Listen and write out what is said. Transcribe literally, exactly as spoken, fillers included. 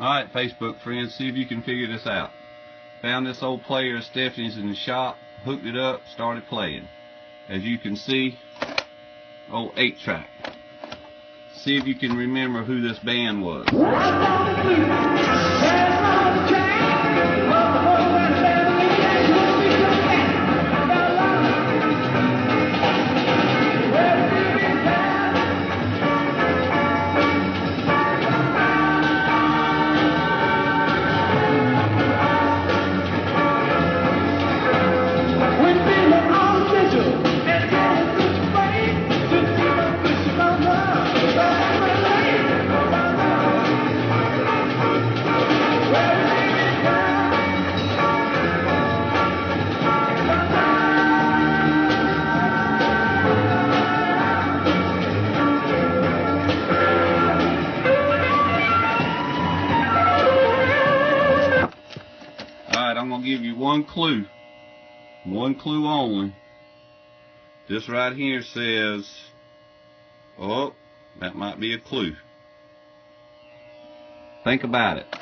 Alright, Facebook friends, see if you can figure this out. Found this old player of Stephanie's in the shop, hooked it up, started playing. As you can see, old eight track. See if you can remember who this band was. I'm going to give you one clue. One clue only. This right here says, oh, that might be a clue. Think about it.